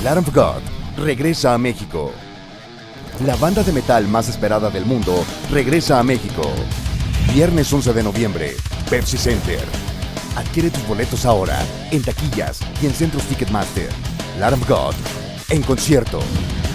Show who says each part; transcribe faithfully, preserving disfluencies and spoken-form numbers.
Speaker 1: Lamb of God regresa a México. La banda de metal más esperada del mundo regresa a México. Viernes once de noviembre, Pepsi Center. Adquiere tus boletos ahora en taquillas y en centros Ticketmaster. Lamb of God en concierto.